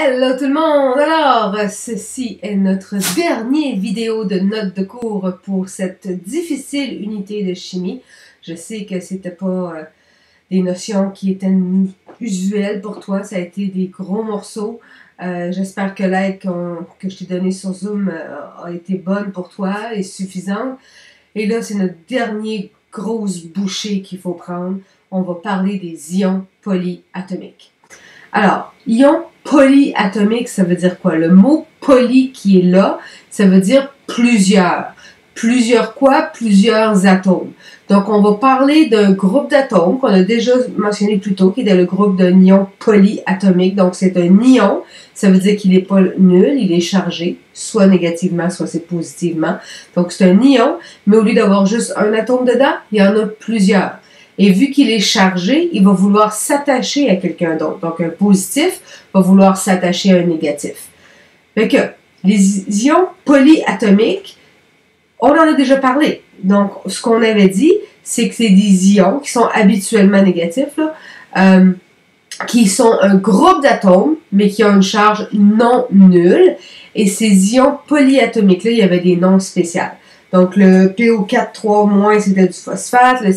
Hello tout le monde! Alors, ceci est notre dernière vidéo de notes de cours pour cette difficile unité de chimie. Je sais que c'était pas des notions qui étaient usuelles pour toi, ça a été des gros morceaux. J'espère que l'aide que je t'ai donnée sur Zoom a été bonne pour toi et suffisante. Et là, c'est notre dernière grosse bouchée qu'il faut prendre. On va parler des ions polyatomiques. Alors, ions polyatomiques, ça veut dire quoi? Le mot poly qui est là, ça veut dire plusieurs. Plusieurs quoi? Plusieurs atomes. Donc, on va parler d'un groupe d'atomes qu'on a déjà mentionné plus tôt, qui est le groupe d'un ion polyatomique. Donc, c'est un ion, ça veut dire qu'il n'est pas nul, il est chargé, soit négativement, soit c'est positivement. Donc, c'est un ion, mais au lieu d'avoir juste un atome dedans, il y en a plusieurs. Et vu qu'il est chargé, il va vouloir s'attacher à quelqu'un d'autre. Donc, un positif va vouloir s'attacher à un négatif. Fait que les ions polyatomiques, on en a déjà parlé. Donc, ce qu'on avait dit, c'est que c'est des ions qui sont habituellement négatifs, là, qui sont un groupe d'atomes, mais qui ont une charge non nulle. Et ces ions polyatomiques-là, il y avait des noms spéciaux. Donc, le PO4-3-, c'était du phosphate. Le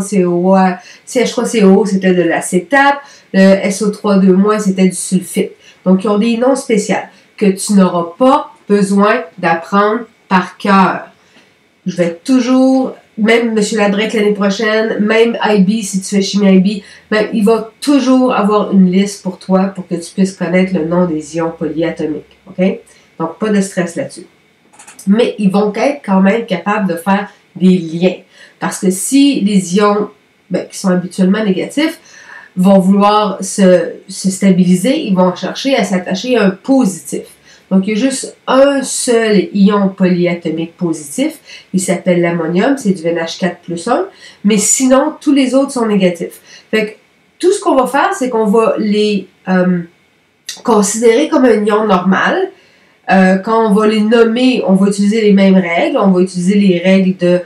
CH3CO, c'était de l'acétate. Le SO3-2-, c'était du sulfite. Donc, ils ont des noms spéciaux que tu n'auras pas besoin d'apprendre par cœur. Je vais toujours, même M. Labrec l'année prochaine, même IB, si tu fais chimie IB, même, il va toujours avoir une liste pour toi pour que tu puisses connaître le nom des ions polyatomiques. OK? Donc, pas de stress là-dessus. Mais ils vont être quand même capables de faire des liens. Parce que si les ions qui sont habituellement négatifs vont vouloir se stabiliser, ils vont chercher à s'attacher à un positif. Donc, il y a juste un seul ion polyatomique positif. Il s'appelle l'ammonium, c'est du NH4+1. Mais sinon, tous les autres sont négatifs. Fait que tout ce qu'on va faire, c'est qu'on va les considérer comme un ion normal. Quand on va les nommer, on va utiliser les mêmes règles. On va utiliser les règles de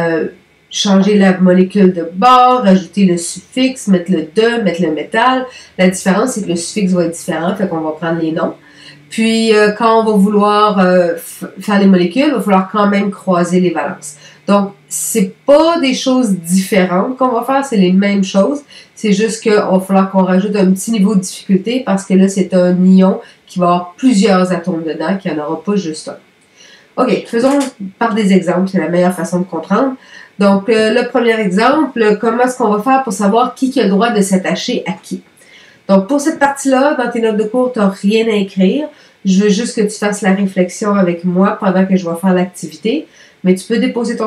changer la molécule de bord, rajouter le suffixe, mettre le de, mettre le métal. La différence, c'est que le suffixe va être différent, fait qu'on va prendre les noms. Puis, quand on va vouloir faire les molécules, il va falloir quand même croiser les valences. Donc, c'est pas des choses différentes qu'on va faire, c'est les mêmes choses. C'est juste qu'il va falloir qu'on rajoute un petit niveau de difficulté parce que là, c'est un ion qui va avoir plusieurs atomes dedans, qu'il n'y en aura pas juste un. OK, faisons par des exemples, c'est la meilleure façon de comprendre. Donc, le premier exemple, comment est-ce qu'on va faire pour savoir qui a le droit de s'attacher à qui? Donc, pour cette partie-là, dans tes notes de cours, tu n'as rien à écrire. Je veux juste que tu fasses la réflexion avec moi pendant que je vais faire l'activité. Mais tu peux déposer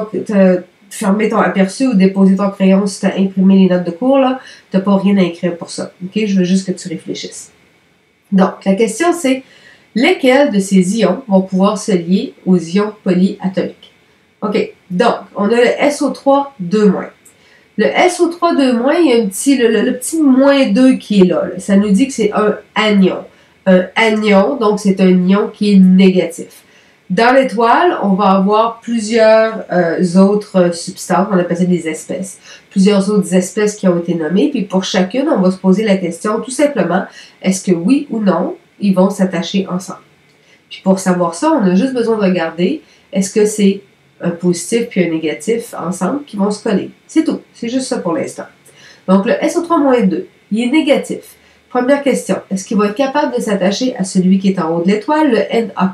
fermer ton aperçu ou déposer ton crayon si tu as imprimé les notes de cours. Tu n'as pas rien à écrire pour ça. OK? Je veux juste que tu réfléchisses. Donc, la question c'est, lesquels de ces ions vont pouvoir se lier aux ions polyatomiques? OK. Donc, on a le SO3-2-. Le SO3-2-, il y a le petit -2 qui est là. Ça nous dit que c'est un anion. Un anion, donc c'est un ion qui est négatif. Dans l'étoile, on va avoir plusieurs autres substances, on appelle ça des espèces. Plusieurs autres espèces qui ont été nommées, puis pour chacune, on va se poser la question tout simplement, est-ce que oui ou non, ils vont s'attacher ensemble? Puis pour savoir ça, on a juste besoin de regarder, est-ce que c'est un positif puis un négatif ensemble qui vont se coller. C'est tout. C'est juste ça pour l'instant. Donc, le SO3-2, il est négatif. Première question, est-ce qu'il va être capable de s'attacher à celui qui est en haut de l'étoile, le Na+?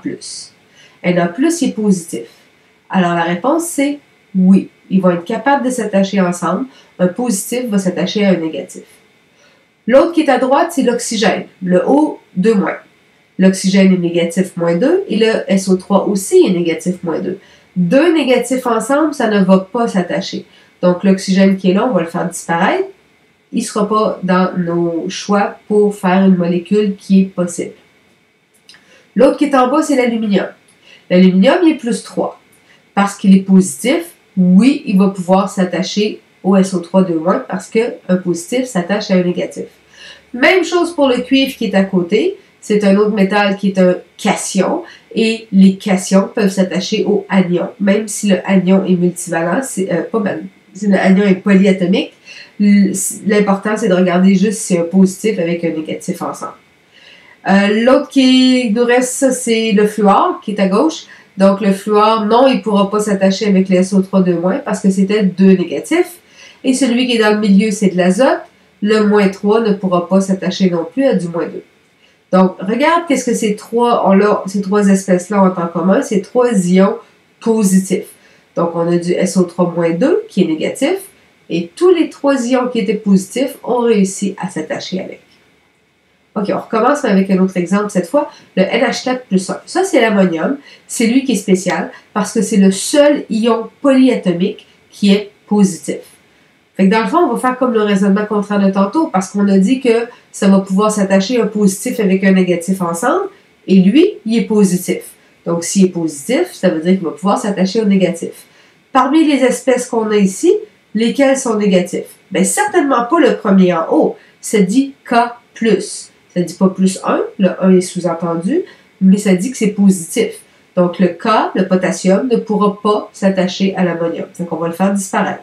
Na+, il est positif. Alors, la réponse, c'est oui. Ils vont être capables de s'attacher ensemble. Un positif va s'attacher à un négatif. L'autre qui est à droite, c'est l'oxygène, le O2-. L'oxygène est négatif -2 et le SO3 aussi est négatif -2. Deux négatifs ensemble, ça ne va pas s'attacher. Donc, l'oxygène qui est là, on va le faire disparaître. Il ne sera pas dans nos choix pour faire une molécule qui est possible. L'autre qui est en bas, c'est l'aluminium. L'aluminium, il est +3. Parce qu'il est positif, oui, il va pouvoir s'attacher au SO3-2- parce qu'un positif s'attache à un négatif. Même chose pour le cuivre qui est à côté. C'est un autre métal qui est un cation. Et les cations peuvent s'attacher au anion, même si le anion est multivalent, si le anion est polyatomique. L'important, c'est de regarder juste si c'est un positif avec un négatif ensemble. L'autre qui nous reste, ça, c'est le fluor, qui est à gauche. Donc, le fluor, non, il ne pourra pas s'attacher avec les SO3 parce que c'était 2 négatifs. Et celui qui est dans le milieu, c'est de l'azote. Le -3 ne pourra pas s'attacher non plus à du -2. Donc, regarde qu'est-ce que ces trois espèces-là ont en commun. C'est 3 ions positifs. Donc, on a du SO3-2 qui est négatif. Et tous les 3 ions qui étaient positifs ont réussi à s'attacher avec. OK, on recommence avec un autre exemple cette fois, le NH4+1. Ça, c'est l'ammonium. C'est lui qui est spécial parce que c'est le seul ion polyatomique qui est positif. Fait que dans le fond, on va faire comme le raisonnement contraire de tantôt parce qu'on a dit que ça va pouvoir s'attacher un positif avec un négatif ensemble et lui, il est positif. Donc, s'il est positif, ça veut dire qu'il va pouvoir s'attacher au négatif. Parmi les espèces qu'on a ici, lesquelles sont négatifs? Bien, certainement pas le premier en haut. Ça dit K+. Ça ne dit pas +1, le 1 est sous-entendu, mais ça dit que c'est positif. Donc, le K, le potassium, ne pourra pas s'attacher à l'ammonium. Donc, on va le faire disparaître.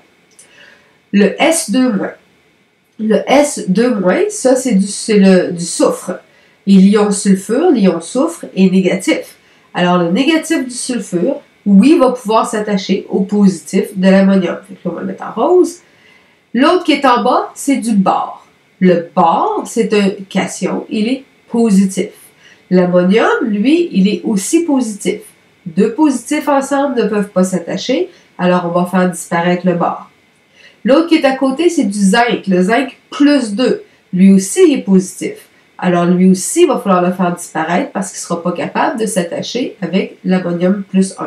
Le S2-. Le S2-, ça, c'est du soufre. Et l'ion sulfure, l'ion soufre, est négatif. Alors, le négatif du sulfure, oui, va pouvoir s'attacher au positif de l'ammonium. Fait que là, on va le mettre en rose. L'autre qui est en bas, c'est du bore. Le bore, c'est un cation, il est positif. L'ammonium, lui, il est aussi positif. 2 positifs ensemble ne peuvent pas s'attacher, alors on va faire disparaître le bore. L'autre qui est à côté, c'est du zinc. Le zinc +2, lui aussi, il est positif. Alors lui aussi, il va falloir le faire disparaître parce qu'il ne sera pas capable de s'attacher avec l'ammonium +1.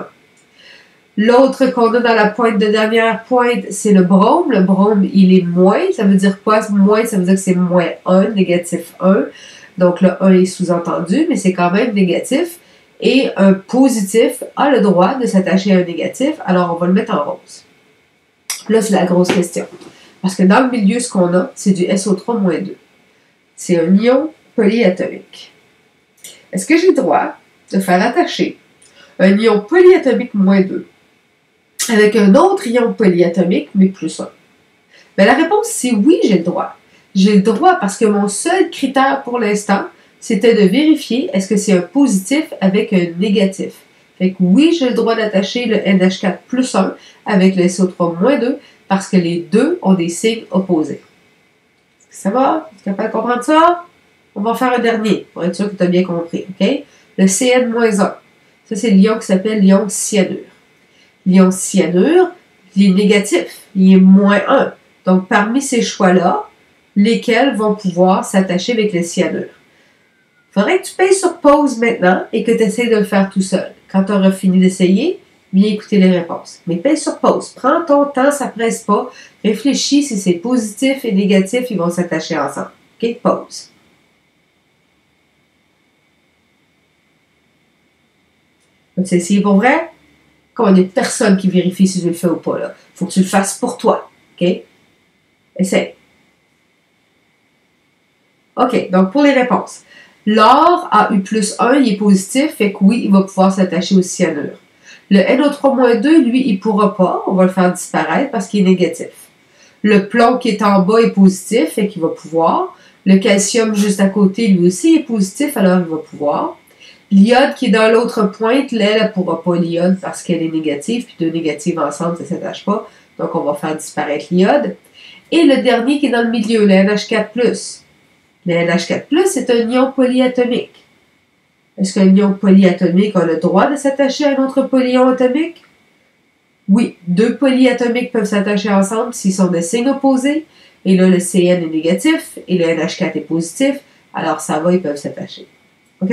L'autre qu'on a dans la pointe de dernière pointe, c'est le brome. Le brome, il est moins. Ça veut dire quoi? Moins, ça veut dire que c'est -1, négatif 1. Donc le 1 est sous-entendu, mais c'est quand même négatif. Et un positif a le droit de s'attacher à un négatif, alors on va le mettre en rose. Là, c'est la grosse question. Parce que dans le milieu, ce qu'on a, c'est du SO3-2. C'est un ion polyatomique. Est-ce que j'ai le droit de faire attacher un ion polyatomique -2 avec un autre ion polyatomique, mais +1? Bien, la réponse, c'est oui, j'ai le droit. J'ai le droit parce que mon seul critère pour l'instant, c'était de vérifier est-ce que c'est un positif avec un négatif. Fait que oui, j'ai le droit d'attacher le NH4+1 avec le SO3-2 parce que les deux ont des signes opposés. Est-ce que ça va? Tu es capable de comprendre ça? On va en faire un dernier pour être sûr que tu as bien compris. OK? Le CN-1. Ça, c'est l'ion qui s'appelle l'ion cyanure. L'ion cyanure, il est négatif. Il est -1. Donc, parmi ces choix-là, lesquels vont pouvoir s'attacher avec le cyanure? Il faudrait que tu payes sur pause maintenant et que tu essaies de le faire tout seul. Quand tu auras fini d'essayer, bien écouter les réponses. Mais paye sur pause. Prends ton temps, ça ne presse pas. Réfléchis si c'est positif et négatif, ils vont s'attacher ensemble. OK? Pause. Donc, c'est essayé pour vrai? Comme il n'y a personne qui vérifie si tu le fais ou pas. Il faut que tu le fasses pour toi. OK? Essaye. OK, donc pour les réponses. L'or a eu +1, il est positif, fait que oui, il va pouvoir s'attacher au cyanure. Le NO3-2, lui, il ne pourra pas, on va le faire disparaître parce qu'il est négatif. Le plomb qui est en bas est positif, fait qu'il va pouvoir. Le calcium juste à côté, lui aussi, est positif, alors il va pouvoir. L'iode qui est dans l'autre pointe, elle ne pourra pas l'iode parce qu'elle est négative, puis deux négatives ensemble, ça ne s'attache pas. Donc, on va faire disparaître l'iode. Et le dernier qui est dans le milieu, le NH4+. Le NH4+, c'est un ion polyatomique. Est-ce qu'un ion polyatomique a le droit de s'attacher à un autre polyion atomique? Oui, 2 polyatomiques peuvent s'attacher ensemble s'ils sont de signes opposés. Et là, le CN est négatif et le NH4 est positif. Alors, ça va, ils peuvent s'attacher. OK?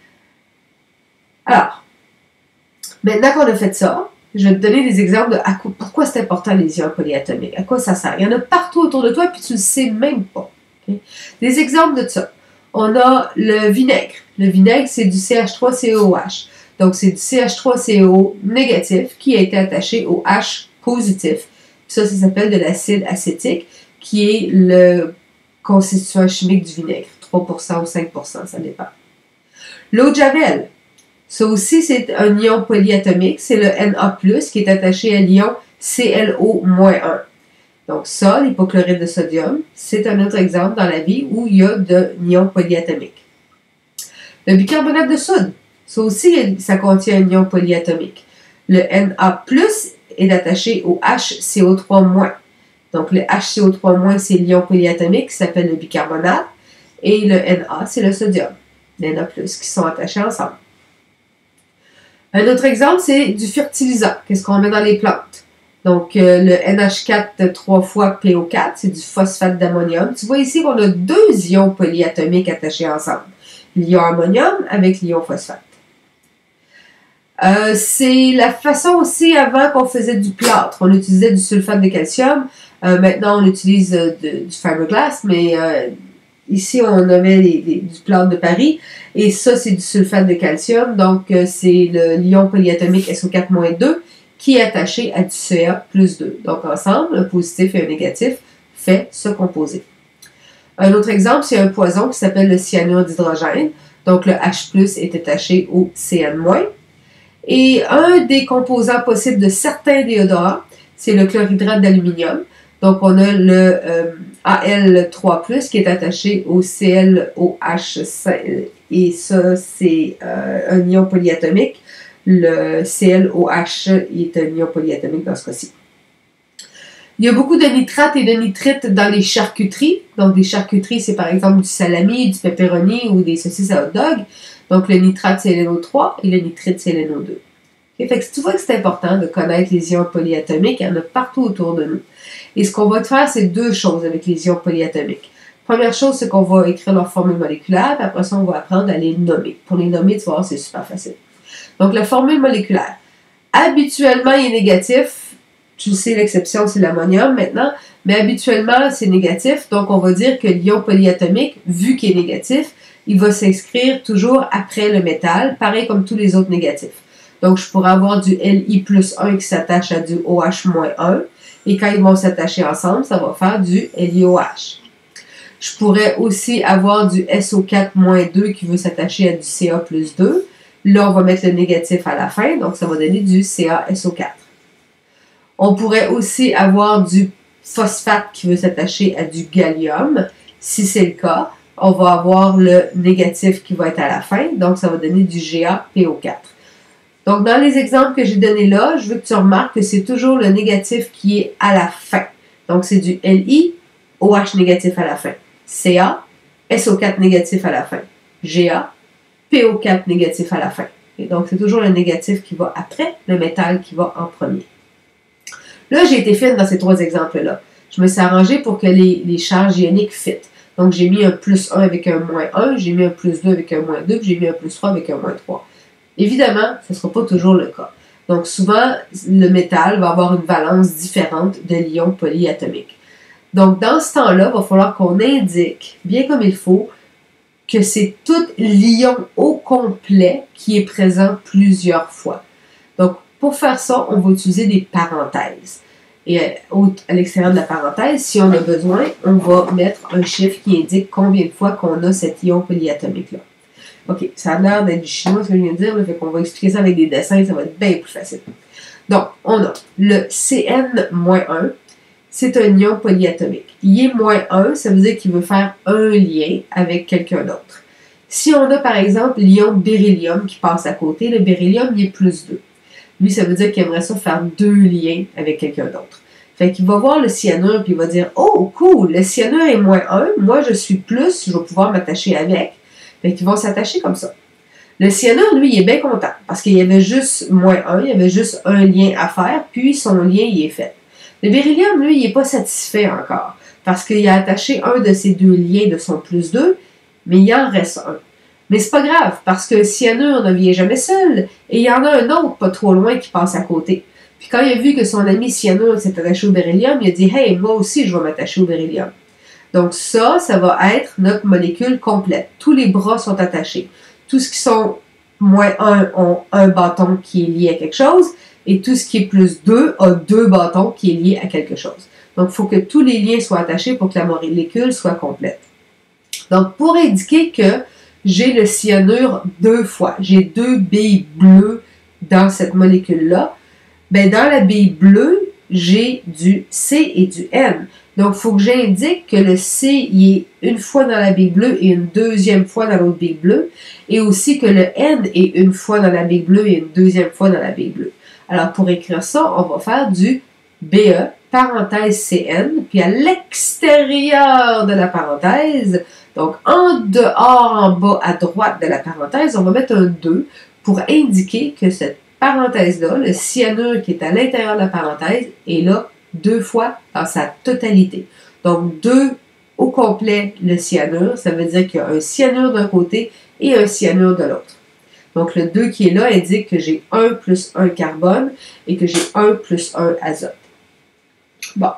Alors, maintenant qu'on a fait ça, je vais te donner des exemples de pourquoi c'est important les ions polyatomiques. À quoi ça sert? Il y en a partout autour de toi puis tu ne le sais même pas. Okay? Des exemples de ça. On a le vinaigre. Le vinaigre, c'est du CH3COOH. Donc, c'est du CH3CO négatif qui a été attaché au H positif. Ça s'appelle de l'acide acétique, qui est le constituant chimique du vinaigre. 3% ou 5%, ça dépend. L'eau de Javel. Ça aussi, c'est un ion polyatomique. C'est le Na+, qui est attaché à l'ion ClO-1. Donc ça, l'hypochlorite de sodium, c'est un autre exemple dans la vie où il y a de l'ion polyatomique. Le bicarbonate de soude, ça aussi, ça contient un ion polyatomique. Le Na+, est attaché au HCO3-. Donc, le HCO3-, c'est l'ion polyatomique qui s'appelle le bicarbonate. Et le Na, c'est le sodium, le Na+, qui sont attachés ensemble. Un autre exemple, c'est du fertilisant. Qu'est-ce qu'on met dans les plantes? Donc, le NH4 3 fois PO4, c'est du phosphate d'ammonium. Tu vois ici qu'on a deux ions polyatomiques attachés ensemble. L'ion ammonium avec l'ion phosphate. C'est la façon aussi avant qu'on faisait du plâtre. On utilisait du sulfate de calcium. Maintenant, on utilise du fiberglass, mais ici, on avait du plâtre de Paris. Et ça, c'est du sulfate de calcium. Donc, c'est l'ion polyatomique SO4-2 qui est attaché à du Ca+2. Donc, ensemble, un positif et un négatif fait ce composé. Un autre exemple, c'est un poison qui s'appelle le cyanure d'hydrogène. Donc, le H+ est attaché au Cn-. Et un des composants possibles de certains déodorants, c'est le chlorhydrate d'aluminium. Donc, on a le Al3+, qui est attaché au ClOH, et ça, c'est un ion polyatomique. Le ClOH est un ion polyatomique dans ce cas-ci. Il y a beaucoup de nitrates et de nitrites dans les charcuteries. Donc, des charcuteries, c'est par exemple du salami, du pepperoni ou des saucisses à hot dog. Donc, le nitrate, c'est LNO3 et le nitrite, c'est LNO2. Okay? Fait que tu vois que c'est important de connaître les ions polyatomiques. Il y en a partout autour de nous. Et ce qu'on va faire, c'est deux choses avec les ions polyatomiques. Première chose, c'est qu'on va écrire leur formule moléculaire, puis après ça, on va apprendre à les nommer. Pour les nommer, tu vas voir, c'est super facile. Donc, la formule moléculaire. Habituellement, il est négatif. Tu sais, l'exception, c'est l'ammonium maintenant. Mais habituellement, c'est négatif. Donc, on va dire que l'ion polyatomique, vu qu'il est négatif, il va s'inscrire toujours après le métal, pareil comme tous les autres négatifs. Donc, je pourrais avoir du Li+1 qui s'attache à du OH-1. Et quand ils vont s'attacher ensemble, ça va faire du LiOH. Je pourrais aussi avoir du SO4-2 qui veut s'attacher à du Ca+2. Là, on va mettre le négatif à la fin, donc ça va donner du CaSO4. On pourrait aussi avoir du phosphate qui veut s'attacher à du gallium. Si c'est le cas, on va avoir le négatif qui va être à la fin, donc ça va donner du GaPO4. Donc, dans les exemples que j'ai donnés là, je veux que tu remarques que c'est toujours le négatif qui est à la fin. Donc, c'est du Li, OH négatif à la fin. Ca, SO4 négatif à la fin. Ga, PO4 négatif à la fin. Et donc, c'est toujours le négatif qui va après, le métal qui va en premier. Là, j'ai été fine dans ces trois exemples-là. Je me suis arrangée pour que les charges ioniques fit. Donc, j'ai mis un +1 avec un -1, j'ai mis un +2 avec un -2, puis j'ai mis un +3 avec un -3. Évidemment, ce ne sera pas toujours le cas. Donc, souvent, le métal va avoir une valence différente de l'ion polyatomique. Donc, dans ce temps-là, il va falloir qu'on indique, bien comme il faut, que c'est tout l'ion au complet qui est présent plusieurs fois. Donc, pour faire ça, on va utiliser des parenthèses. Et à l'extérieur de la parenthèse, si on a besoin, on va mettre un chiffre qui indique combien de fois qu'on a cet ion polyatomique-là. OK, ça a l'air d'être du chinois, ce que je viens de dire, là, fait qu'on va expliquer ça avec des dessins, ça va être bien plus facile. Donc, on a le Cn-1, c'est un ion polyatomique. Il est -1, ça veut dire qu'il veut faire un lien avec quelqu'un d'autre. Si on a par exemple l'ion beryllium qui passe à côté, le beryllium, il est +2. Lui, ça veut dire qu'il aimerait ça faire deux liens avec quelqu'un d'autre. Fait qu'il va voir le cyanure puis il va dire « Oh, cool, le cyanure est -1, moi je suis plus, je vais pouvoir m'attacher avec. » Fait qu'ils vont s'attacher comme ça. Le cyanure, lui, il est bien content parce qu'il y avait juste -1, il y avait juste un lien à faire, puis son lien, il est fait. Le beryllium, lui, il n'est pas satisfait encore parce qu'il a attaché un de ces deux liens de son +2, mais il en reste un. Mais c'est pas grave parce que le cyanure ne vient jamais seul et il y en a un autre pas trop loin qui passe à côté. Puis quand il a vu que son ami cyanure s'est attaché au beryllium, il a dit « Hey, moi aussi, je vais m'attacher au beryllium. » Donc ça va être notre molécule complète. Tous les bras sont attachés. Tout ce qui sont -1 ont un bâton qui est lié à quelque chose et tout ce qui est +2 a deux bâtons qui est lié à quelque chose. Donc, il faut que tous les liens soient attachés pour que la molécule soit complète. Donc, pour indiquer que j'ai le cyanure deux fois, j'ai deux billes bleues dans cette molécule-là, ben dans la bille bleue, j'ai du C et du N. Donc, il faut que j'indique que le C il est une fois dans la bille bleue et une deuxième fois dans l'autre bille bleue. Et aussi que le N est une fois dans la bille bleue et une deuxième fois dans la bille bleue. Alors, pour écrire ça, on va faire du BE, parenthèse CN, puis à l'extérieur de la parenthèse, donc en dehors, en bas, à droite de la parenthèse, on va mettre un 2 pour indiquer que cette parenthèse-là, le cyanure qui est à l'intérieur de la parenthèse, est là 2 fois dans sa totalité. Donc 2 au complet le cyanure, ça veut dire qu'il y a un cyanure d'un côté et un cyanure de l'autre. Donc le 2 qui est là indique que j'ai 1 plus 1 carbone et que j'ai 1 plus 1 azote. Bon.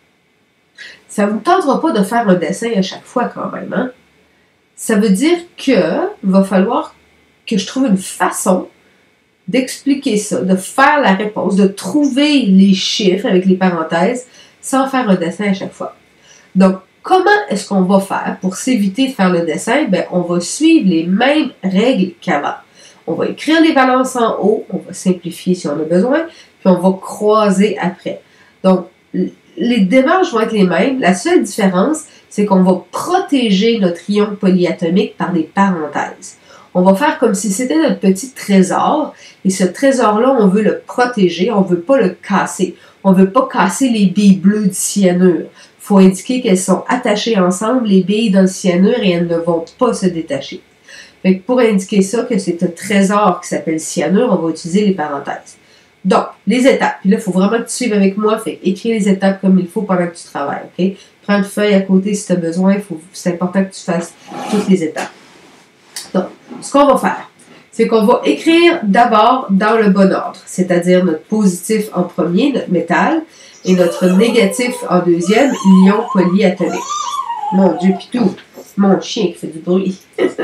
Ça ne vous tentera pas de faire un dessin à chaque fois quand même, hein? Ça veut dire qu'il va falloir que je trouve une façon d'expliquer ça, de faire la réponse, de trouver les chiffres avec les parenthèses sans faire un dessin à chaque fois. Donc, comment est-ce qu'on va faire pour s'éviter de faire le dessin? Bien, on va suivre les mêmes règles qu'avant. On va écrire les balances en haut, on va simplifier si on a besoin, puis on va croiser après. Donc, les démarches vont être les mêmes. La seule différence, c'est qu'on va protéger notre ion polyatomique par des parenthèses. On va faire comme si c'était notre petit trésor, et ce trésor-là, on veut le protéger, on ne veut pas le casser. On ne veut pas casser les billes bleues du cyanure. Il faut indiquer qu'elles sont attachées ensemble, les billes dans le cyanure, et elles ne vont pas se détacher. Fait que pour indiquer ça, que c'est un trésor qui s'appelle cyanure, on va utiliser les parenthèses. Donc, les étapes. Puis là, il faut vraiment que tu suives avec moi. Fait écris les étapes comme il faut pendant que tu travailles. OK? Prends une feuille à côté si tu as besoin. C'est important que tu fasses toutes les étapes. Donc, ce qu'on va faire, c'est qu'on va écrire d'abord dans le bon ordre, c'est-à-dire notre positif en premier, notre métal, et notre négatif en deuxième, l'ion polyatomique. Mon Dieu, pitou, mon chien qui fait du bruit.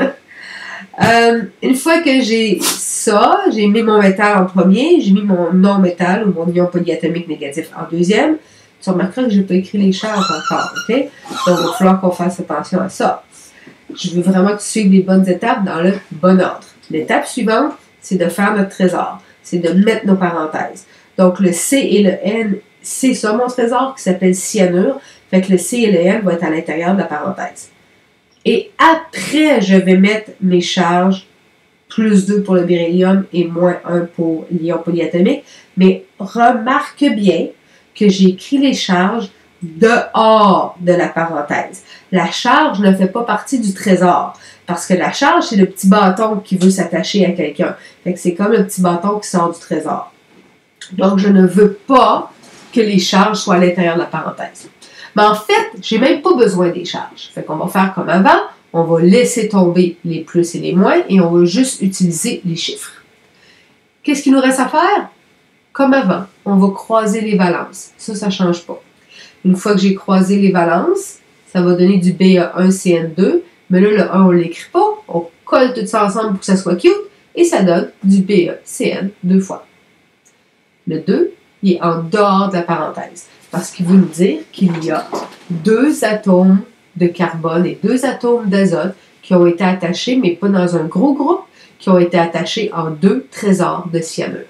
Une fois que j'ai ça, j'ai mis mon métal en premier, j'ai mis mon non-métal ou mon ion polyatomique négatif en deuxième. Tu remarqueras que je n'ai pas écrit les charges encore, OK? Donc, il va falloir qu'on fasse attention à ça. Je veux vraiment que tu suives les bonnes étapes dans le bon ordre. L'étape suivante, c'est de faire notre trésor. C'est de mettre nos parenthèses. Donc, le C et le N, c'est ça mon trésor qui s'appelle cyanure. Fait que le C et le N vont être à l'intérieur de la parenthèse. Et après, je vais mettre mes charges, plus 2 pour le beryllium et moins 1 pour l'ion polyatomique. Mais remarque bien que j'ai écrit les charges dehors de la parenthèse. La charge ne fait pas partie du trésor. Parce que la charge, c'est le petit bâton qui veut s'attacher à quelqu'un. Fait que c'est comme le petit bâton qui sort du trésor. Donc, je ne veux pas que les charges soient à l'intérieur de la parenthèse. Mais en fait, j'ai même pas besoin des charges. Fait qu'on va faire comme avant, on va laisser tomber les plus et les moins et on va juste utiliser les chiffres. Qu'est-ce qu'il nous reste à faire? Comme avant, on va croiser les valences. Ça ne change pas. Une fois que j'ai croisé les valences, ça va donner du BA1CN2, mais là, le 1, on ne l'écrit pas. On colle tout ça ensemble pour que ça soit cute et ça donne du BACN 2 fois. Le 2, il est en dehors de la parenthèse. Parce qu'il veut nous dire qu'il y a 2 atomes de carbone et 2 atomes d'azote qui ont été attachés, mais pas dans un gros groupe, qui ont été attachés en 2 trésors de cyanure.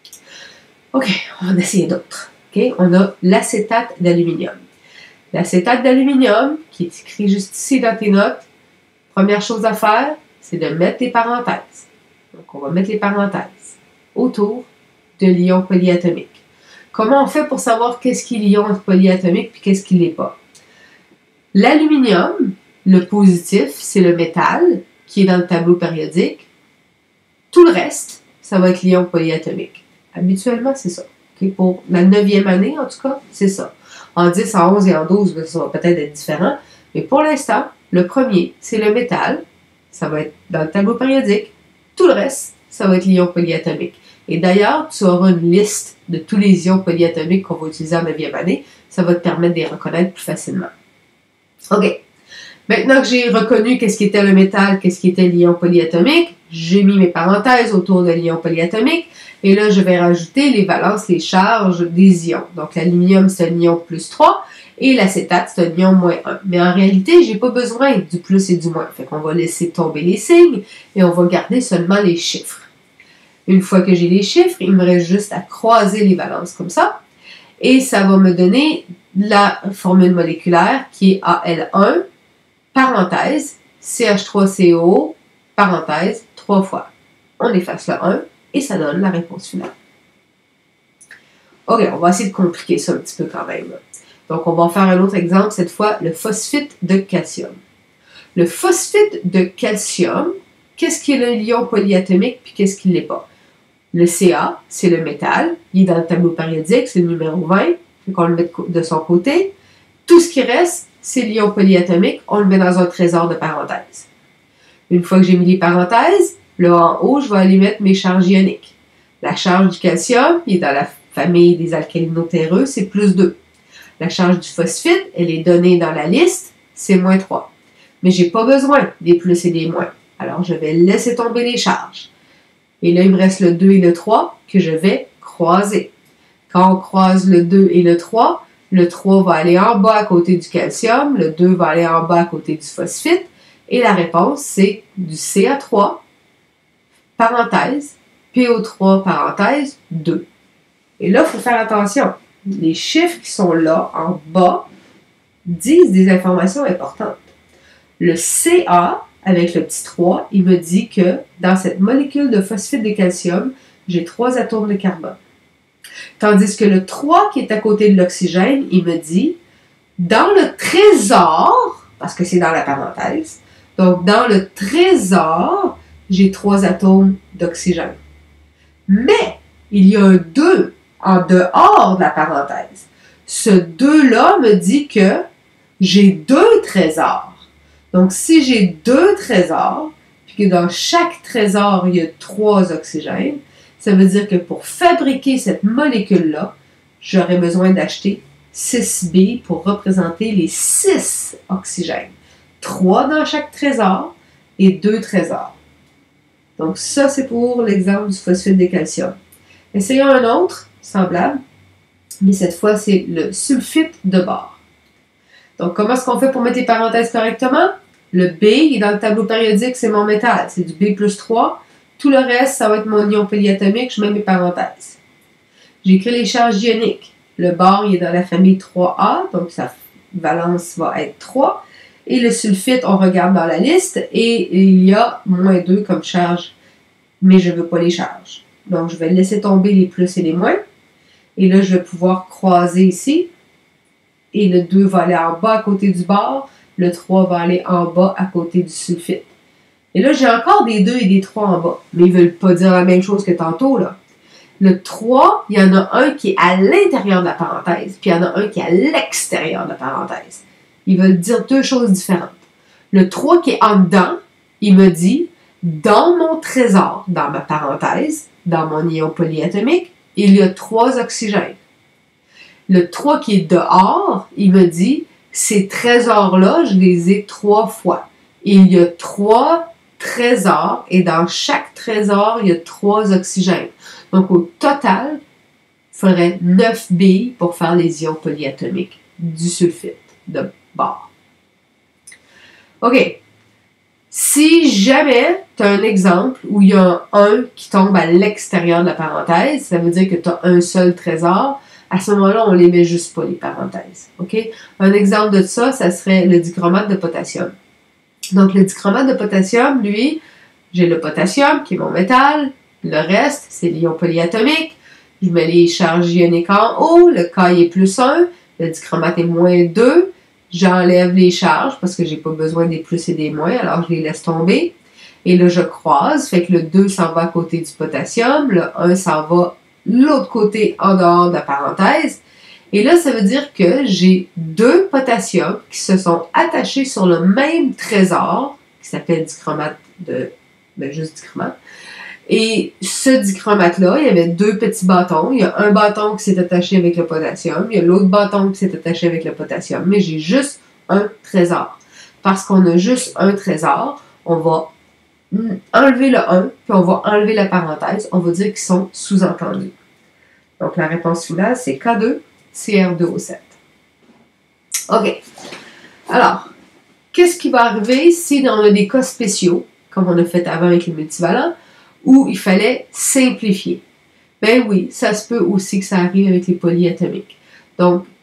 OK, on va en essayer d'autres. Okay? On a l'acétate d'aluminium. L'acétate d'aluminium, qui est écrit juste ici dans tes notes, première chose à faire, c'est de mettre les parenthèses. Donc, on va mettre les parenthèses autour de l'ion polyatomique. Comment on fait pour savoir qu'est-ce qui est l'ion polyatomique et qu'est-ce qui ne l'est pas? L'aluminium, le positif, c'est le métal qui est dans le tableau périodique. Tout le reste, ça va être l'ion polyatomique. Habituellement, c'est ça. Okay? Pour la 9e année, en tout cas, c'est ça. En 10, en 11 et en 12, ça va peut-être être différent. Mais pour l'instant, le premier, c'est le métal. Ça va être dans le tableau périodique. Tout le reste, ça va être l'ion polyatomique. Et d'ailleurs, tu auras une liste de tous les ions polyatomiques qu'on va utiliser en 9e année. Ça va te permettre de les reconnaître plus facilement. OK. Maintenant que j'ai reconnu qu'est-ce qui était le métal, qu'est-ce qui était l'ion polyatomique, j'ai mis mes parenthèses autour de l'ion polyatomique. Et là, je vais rajouter les valences, les charges des ions. Donc, l'aluminium, c'est un ion plus 3 et l'acétate, c'est un ion moins 1. Mais en réalité, je n'ai pas besoin du plus et du moins. Fait qu'on va laisser tomber les signes et on va garder seulement les chiffres. Une fois que j'ai les chiffres, il me reste juste à croiser les valences comme ça. Et ça va me donner la formule moléculaire qui est Al1, parenthèse, CH3CO, parenthèse, 3 fois. On efface le 1 et ça donne la réponse finale. Ok, on va essayer de compliquer ça un petit peu quand même. Donc, on va faire un autre exemple, cette fois, le phosphite de calcium. Le phosphite de calcium, qu'est-ce qui est le lion polyatomique puis qu'est-ce qui ne l'est pas? Le Ca, c'est le métal, il est dans le tableau périodique, c'est le numéro 20, donc on le met de son côté. Tout ce qui reste, c'est le lion polyatomique, on le met dans un trésor de parenthèses. Une fois que j'ai mis les parenthèses, là en haut, je vais aller mettre mes charges ioniques. La charge du calcium, il est dans la famille des alcalino-terreux, c'est plus 2. La charge du phosphite, elle est donnée dans la liste, c'est moins 3. Mais je n'ai pas besoin des plus et des moins. Alors, je vais laisser tomber les charges. Et là, il me reste le 2 et le 3 que je vais croiser. Quand on croise le 2 et le 3 va aller en bas à côté du calcium, le 2 va aller en bas à côté du phosphite, et la réponse, c'est du Ca3, parenthèse, PO3, parenthèse, 2. Et là, il faut faire attention. Les chiffres qui sont là, en bas, disent des informations importantes. Le Ca, avec le petit 3, il me dit que dans cette molécule de phosphite de calcium, j'ai 3 atomes de carbone. Tandis que le 3 qui est à côté de l'oxygène, il me dit, dans le trésor, parce que c'est dans la parenthèse, donc dans le trésor, j'ai 3 atomes d'oxygène. Mais, il y a un 2 en dehors de la parenthèse. Ce 2-là me dit que j'ai 2 trésors. Donc, si j'ai 2 trésors, puis que dans chaque trésor, il y a 3 oxygènes, ça veut dire que pour fabriquer cette molécule-là, j'aurais besoin d'acheter 6 billes pour représenter les 6 oxygènes. 3 dans chaque trésor et 2 trésors. Donc, ça, c'est pour l'exemple du phosphite de calcium. Essayons un autre, semblable, mais cette fois, c'est le sulfite de bore. Donc, comment est-ce qu'on fait pour mettre les parenthèses correctement? Le B, il est dans le tableau périodique, c'est mon métal, c'est du B plus 3. Tout le reste, ça va être mon ion polyatomique, je mets mes parenthèses. J'écris les charges ioniques. Le bore, il est dans la famille 3A, donc sa valence va être 3. Et le sulfite, on regarde dans la liste, et il y a moins 2 comme charge, mais je ne veux pas les charges. Donc, je vais laisser tomber les plus et les moins. Et là, je vais pouvoir croiser ici. Et le 2 va aller en bas à côté du bore. Le 3 va aller en bas à côté du sulfite. Et là, j'ai encore des 2 et des 3 en bas. Mais ils ne veulent pas dire la même chose que tantôt, là. Le 3, il y en a un qui est à l'intérieur de la parenthèse, puis il y en a un qui est à l'extérieur de la parenthèse. Ils veulent dire 2 choses différentes. Le 3 qui est en dedans, il me dit, dans mon trésor, dans ma parenthèse, dans mon ion polyatomique, il y a 3 oxygènes. Le 3 qui est dehors, il me dit, ces trésors-là, je les ai 3 fois. Il y a 3 trésors et dans chaque trésor, il y a 3 oxygènes. Donc, au total, il faudrait 9 billes pour faire les ions polyatomiques du sulfite de bore. OK. Si jamais tu as un exemple où il y a un 1 qui tombe à l'extérieur de la parenthèse, ça veut dire que tu as un seul trésor. À ce moment-là, on ne les met juste pas, les parenthèses. OK? Un exemple de ça, ça serait le dichromate de potassium. Donc, le dichromate de potassium, lui, j'ai le potassium qui est mon métal. Le reste, c'est l'ion polyatomique. Je mets les charges ioniques en haut. Le K est plus 1. Le dichromate est moins 2. J'enlève les charges parce que je n'ai pas besoin des plus et des moins. Alors, je les laisse tomber. Et là, je croise. Fait que le 2 s'en va à côté du potassium. Le 1 s'en va l'autre côté en dehors de la parenthèse. Et là, ça veut dire que j'ai 2 potassiums qui se sont attachés sur le même trésor, qui s'appelle dichromate de... juste dichromate. Et ce dichromate-là, il y avait 2 petits bâtons. Il y a un bâton qui s'est attaché avec le potassium. Il y a l'autre bâton qui s'est attaché avec le potassium. Mais j'ai juste un trésor. Parce qu'on a juste un trésor, on va enlever le 1, puis on va enlever la parenthèse. On va dire qu'ils sont sous-entendus. Donc, la réponse finale, c'est K2, CR2O7. OK. Alors, qu'est-ce qui va arriver si on a des cas spéciaux, comme on a fait avant avec les multivalents, où il fallait simplifier? Ben oui, ça se peut aussi que ça arrive avec les polyatomiques. Donc,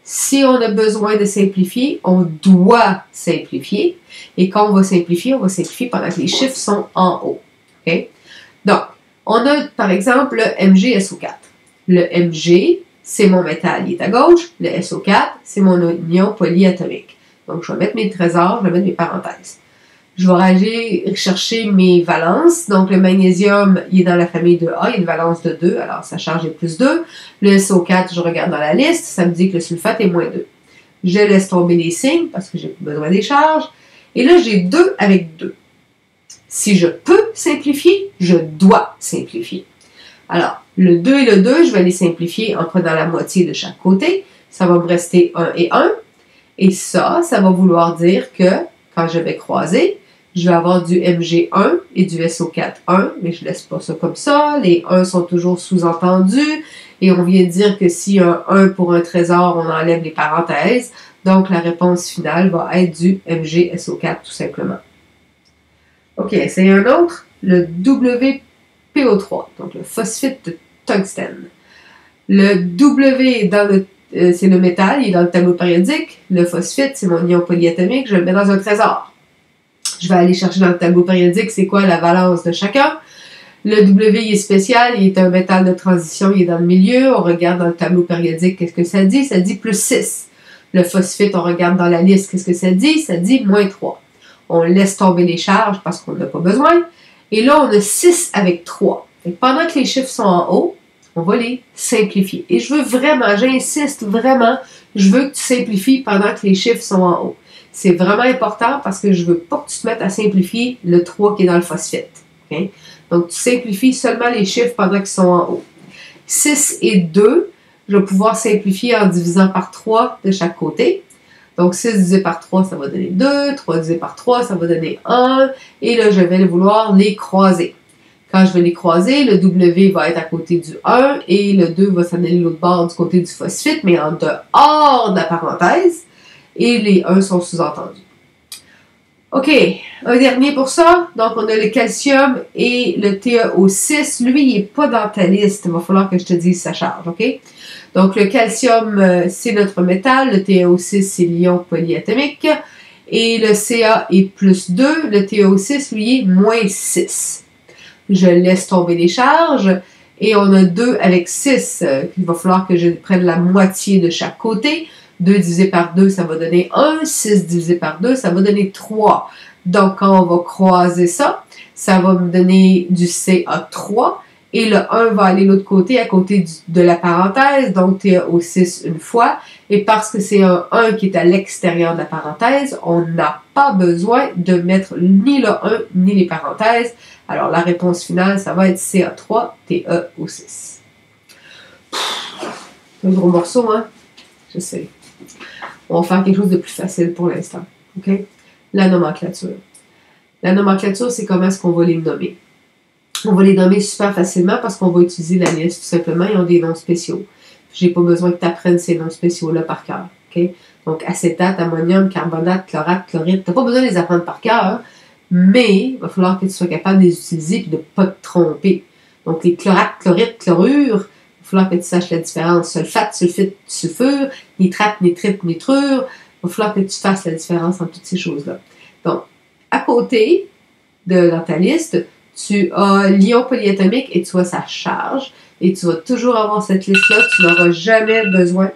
Si on a besoin de simplifier, on doit simplifier. Et quand on va simplifier pendant que les chiffres sont en haut. Okay? Donc, on a par exemple le MgSO4. Le Mg, c'est mon métal, il est à gauche. Le SO4, c'est mon ion polyatomique. Donc, je vais mettre mes trésors, je vais mettre mes parenthèses. Je vais aller chercher mes valences. Donc, le magnésium, il est dans la famille de A, il y a une valence de 2, alors sa charge est plus 2. Le SO4, je regarde dans la liste, ça me dit que le sulfate est moins 2. Je laisse tomber les signes parce que j'ai besoin des charges. Et là, j'ai 2 avec 2. Si je peux simplifier, je dois simplifier. Alors, le 2 et le 2, je vais les simplifier en prenant la moitié de chaque côté. Ça va me rester 1 et 1. Et ça va vouloir dire que quand je vais croiser, je vais avoir du Mg1 et du SO4 1, mais je ne laisse pas ça comme ça. Les 1 sont toujours sous-entendus. Et on vient de dire que s'il y a un 1 pour un trésor, on enlève les parenthèses. Donc, la réponse finale va être du MgSO4 tout simplement. OK, essayez un autre. Le WPO3, donc le phosphate de tungstène. Le W, c'est le métal, il est dans le tableau périodique. Le phosphate, c'est mon ion polyatomique. Je le mets dans un trésor. Je vais aller chercher dans le tableau périodique c'est quoi la valence de chacun. Le W il est spécial, il est un métal de transition, il est dans le milieu. On regarde dans le tableau périodique, qu'est-ce que ça dit? Ça dit plus 6. Le phosphate, on regarde dans la liste, qu'est-ce que ça dit? Ça dit moins 3. On laisse tomber les charges parce qu'on n'a pas besoin. Et là, on a 6 avec 3. Et pendant que les chiffres sont en haut, on va les simplifier. Et je veux vraiment, j'insiste vraiment, je veux que tu simplifies pendant que les chiffres sont en haut. C'est vraiment important parce que je ne veux pas que tu te mettes à simplifier le 3 qui est dans le phosphate. Okay? Donc, tu simplifies seulement les chiffres pendant qu'ils sont en haut. 6 et 2, je vais pouvoir simplifier en divisant par 3 de chaque côté. Donc, 6 divisé par 3, ça va donner 2. 3 divisé par 3, ça va donner 1. Et là, je vais vouloir les croiser. Quand je vais les croiser, le W va être à côté du 1 et le 2 va s'en aller de l'autre bord du côté du phosphate, mais en dehors de la parenthèse. Et les 1 sont sous-entendus. OK, un dernier pour ça. Donc, on a le calcium et le TeO6. Lui, il n'est pas dans ta liste. Il va falloir que je te dise sa charge, OK? Donc, le calcium, c'est notre métal. Le TeO6, c'est l'ion polyatomique. Et le Ca est plus 2. Le TeO6, lui, est moins 6. Je laisse tomber les charges. Et on a 2 avec 6. Il va falloir que je prenne la moitié de chaque côté. 2 divisé par 2, ça va donner 1. 6 divisé par 2, ça va donner 3. Donc, quand on va croiser ça, ça va me donner du Ca3. Et le 1 va aller de l'autre côté, à côté de la parenthèse. Donc, TeO6 une fois. Et parce que c'est un 1 qui est à l'extérieur de la parenthèse, on n'a pas besoin de mettre ni le 1 ni les parenthèses. Alors, la réponse finale, ça va être Ca3, TeO6. C'est un gros morceau, hein? Je sais. On va faire quelque chose de plus facile pour l'instant. OK? La nomenclature. La nomenclature, c'est comment est-ce qu'on va les nommer. On va les nommer super facilement parce qu'on va utiliser la liste tout simplement. Ils ont des noms spéciaux. J'ai pas besoin que tu apprennes ces noms spéciaux-là par cœur. OK? Donc, acétate, ammonium, carbonate, chlorate, chloride. Tu n'as pas besoin de les apprendre par cœur, hein? Mais il va falloir que tu sois capable de les utiliser et de ne pas te tromper. Donc, les chlorates, chlorite, chlorure, il va falloir que tu saches la différence. Sulfate, sulfite, sulfure, nitrate, nitrite, nitrure. Il va falloir que tu fasses la différence entre toutes ces choses-là. Donc, à côté, dans ta liste, tu as l'ion polyatomique et tu as sa charge. Et tu vas toujours avoir cette liste-là. Tu n'auras jamais besoin,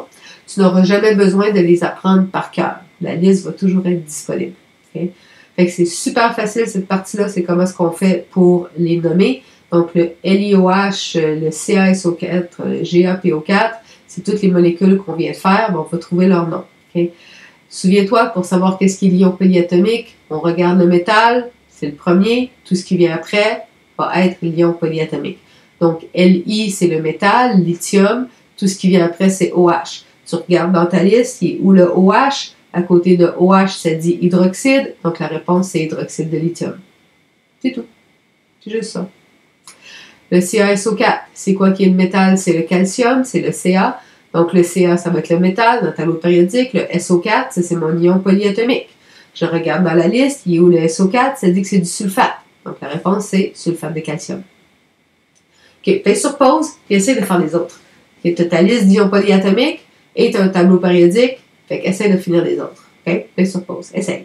de les apprendre par cœur. La liste va toujours être disponible. Okay? Fait que c'est super facile, cette partie-là. C'est comment est-ce qu'on fait pour les nommer. Donc, le LiOH, le CaSO4, le GaPO4, c'est toutes les molécules qu'on vient de faire. On va trouver leur nom. Okay? Souviens-toi, pour savoir qu'est-ce qui est l'ion polyatomique, on regarde le métal, c'est le premier. Tout ce qui vient après va être l'ion polyatomique. Donc, Li, c'est le métal, lithium. Tout ce qui vient après, c'est OH. Tu regardes dans ta liste, il est où le OH? À côté de OH, ça dit hydroxyde. Donc, la réponse, c'est hydroxyde de lithium. C'est tout. C'est juste ça. Le CaSO4, c'est quoi qui est le métal? C'est le calcium, c'est le Ca. Donc, le Ca, ça va être le métal dans le tableau périodique. Le SO4, ça, c'est mon ion polyatomique. Je regarde dans la liste, il est où le SO4? Ça dit que c'est du sulfate. Donc, la réponse, c'est sulfate de calcium. OK, fais sur pause et essaie de faire les autres. Tu as ta liste d'ions polyatomiques. Et tu as un tableau périodique, fait qu'essaie de finir les autres. OK? Mets sur pause. Essaye.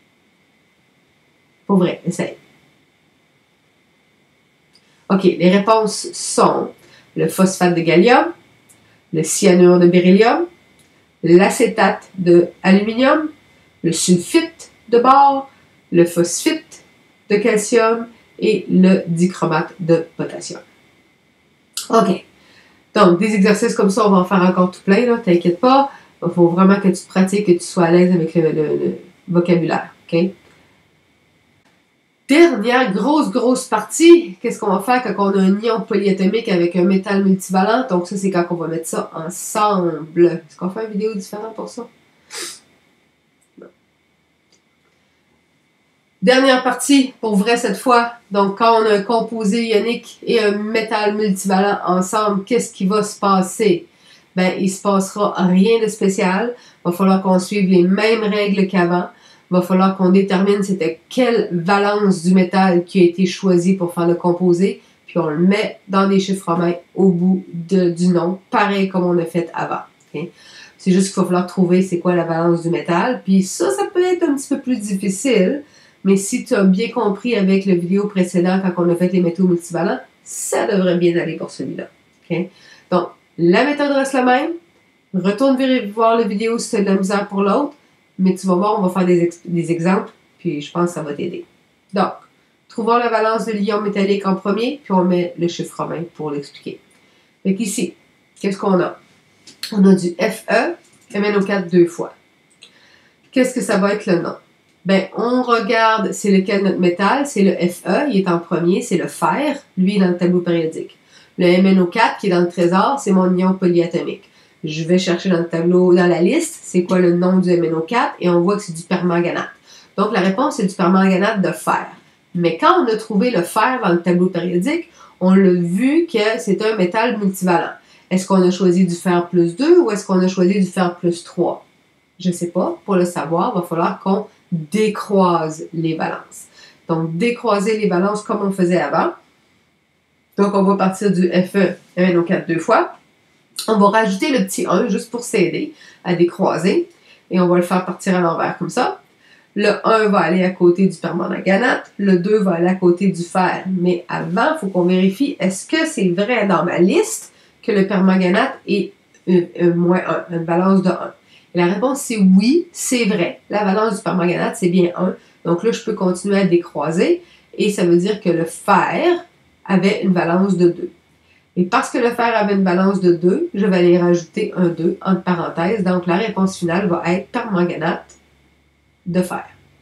Pour vrai, essaye. OK, les réponses sont le phosphate de gallium, le cyanure de beryllium, l'acétate de aluminium, le sulfite de bore, le phosphite de calcium et le dichromate de potassium. OK. Donc, des exercices comme ça, on va en faire encore tout plein, là, t'inquiète pas. Il faut vraiment que tu pratiques, que tu sois à l'aise avec le vocabulaire. OK? Dernière grosse partie, qu'est-ce qu'on va faire quand on a un ion polyatomique avec un métal multivalent? Donc ça, c'est quand on va mettre ça ensemble. Est-ce qu'on fait une vidéo différente pour ça? Non. Dernière partie, pour vrai cette fois. Donc quand on a un composé ionique et un métal multivalent ensemble, qu'est-ce qui va se passer? Ben, il se passera rien de spécial. Il va falloir qu'on suive les mêmes règles qu'avant. Il va falloir qu'on détermine c'était quelle valence du métal qui a été choisie pour faire le composé, puis on le met dans des chiffres romains au bout du nom, pareil comme on l'a fait avant. Okay? C'est juste qu'il va falloir trouver c'est quoi la valence du métal, puis ça peut être un petit peu plus difficile, mais si tu as bien compris avec la vidéo précédente quand on a fait les métaux multivalents, ça devrait bien aller pour celui-là. Okay? Donc, la méthode reste la même. Retourne voir la vidéo si tu as de la misère pour l'autre. Mais tu vas voir, on va faire des exemples, puis je pense que ça va t'aider. Donc, trouvons la valence de l'ion métallique en premier, puis on met le chiffre romain pour l'expliquer. Donc ici, qu'est-ce qu'on a? On a du Fe, MnO4 deux fois. Qu'est-ce que ça va être le nom? Ben, on regarde, c'est lequel notre métal, c'est le Fe, il est en premier, c'est le fer, lui dans le tableau périodique. Le MnO4 qui est dans le trésor, c'est mon ion polyatomique. Je vais chercher dans le tableau, dans la liste, c'est quoi le nom du MnO4 et on voit que c'est du permanganate. Donc la réponse, c'est du permanganate de fer. Mais quand on a trouvé le fer dans le tableau périodique, on l'a vu que c'est un métal multivalent. Est-ce qu'on a choisi du fer plus 2 ou est-ce qu'on a choisi du fer plus 3? Je ne sais pas. Pour le savoir, il va falloir qu'on décroise les valences. Donc décroiser les valences comme on faisait avant. Donc on va partir du Fe, MnO4 deux fois. On va rajouter le petit 1 juste pour s'aider à décroiser. Et on va le faire partir à l'envers comme ça. Le 1 va aller à côté du permanganate. Le 2 va aller à côté du fer. Mais avant, il faut qu'on vérifie, est-ce que c'est vrai dans ma liste que le permanganate est moins 1, une valence de 1? Et la réponse, c'est oui, c'est vrai. La valence du permanganate, c'est bien 1. Donc là, je peux continuer à décroiser. Et ça veut dire que le fer avait une valence de 2. Et parce que le fer avait une valence de 2, je vais aller rajouter un 2 entre parenthèses. Donc, la réponse finale va être permanganate de fer.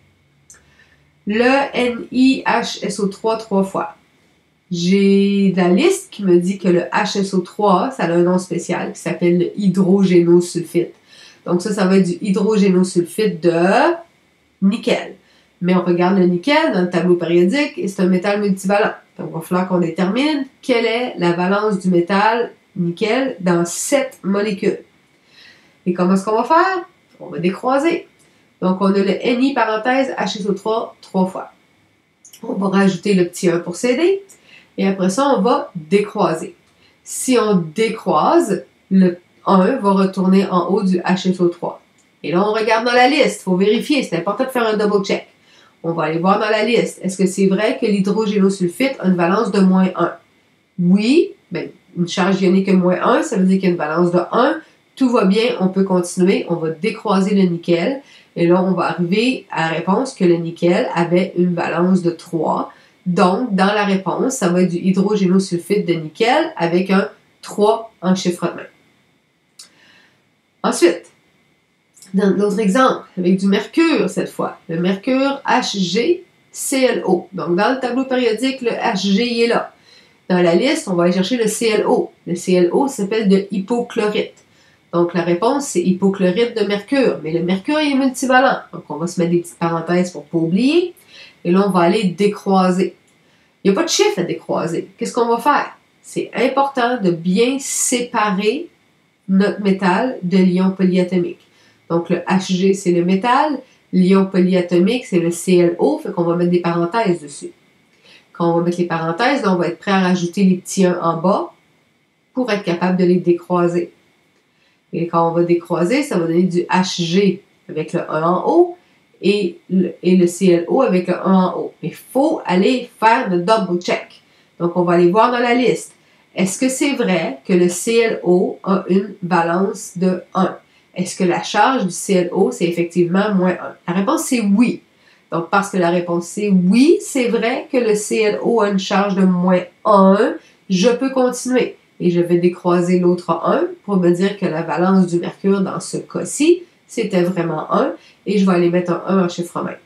Le NiHSO3 trois fois. J'ai la liste qui me dit que le HSO3, ça a un nom spécial qui s'appelle le hydrogénosulfite. Donc, ça va être du hydrogénosulfite de nickel. Mais on regarde le nickel dans le tableau périodique et c'est un métal multivalent. Donc, il va falloir qu'on détermine quelle est la valence du métal nickel dans cette molécule. Et comment est-ce qu'on va faire? On va décroiser. Donc, on a le Ni parenthèse HSO3 trois fois. On va rajouter le petit 1 pour s'aider. Et après ça, on va décroiser. Si on décroise, le 1 va retourner en haut du HSO3. Et là, on regarde dans la liste. Il faut vérifier. C'est important de faire un double check. On va aller voir dans la liste. Est-ce que c'est vrai que l'hydrogénosulfite a une valence de moins 1? Oui. Bien, une charge ionique de moins 1, ça veut dire qu'il y a une valence de 1. Tout va bien, on peut continuer. On va décroiser le nickel. Et là, on va arriver à la réponse que le nickel avait une valence de 3. Donc, dans la réponse, ça va être du hydrogénosulfite de nickel avec un 3 en chiffre de main. Ensuite, dans l'autre exemple, avec du mercure cette fois. Le mercure HgClO. Donc, dans le tableau périodique, le Hg est là. Dans la liste, on va aller chercher le ClO. Le ClO s'appelle de hypochlorite. Donc, la réponse, c'est hypochlorite de mercure. Mais le mercure est multivalent. Donc, on va se mettre des petites parenthèses pour ne pas oublier. Et là, on va aller décroiser. Il n'y a pas de chiffre à décroiser. Qu'est-ce qu'on va faire? C'est important de bien séparer notre métal de l'ion polyatomique. Donc, le Hg, c'est le métal. L'ion polyatomique, c'est le ClO. Fait qu'on va mettre des parenthèses dessus. Quand on va mettre les parenthèses, là, on va être prêt à rajouter les petits 1 en bas pour être capable de les décroiser. Et quand on va décroiser, ça va donner du Hg avec le 1 en haut et le ClO avec le 1 en haut. Mais il faut aller faire le double check. Donc, on va aller voir dans la liste. Est-ce que c'est vrai que le ClO a une valence de 1? Est-ce que la charge du ClO, c'est effectivement moins 1? La réponse, c'est oui. Donc, parce que la réponse, c'est oui, c'est vrai que le ClO a une charge de moins 1, je peux continuer. Et je vais décroiser l'autre 1 pour me dire que la valence du mercure dans ce cas-ci, c'était vraiment 1. Et je vais aller mettre un 1 en chiffre romain.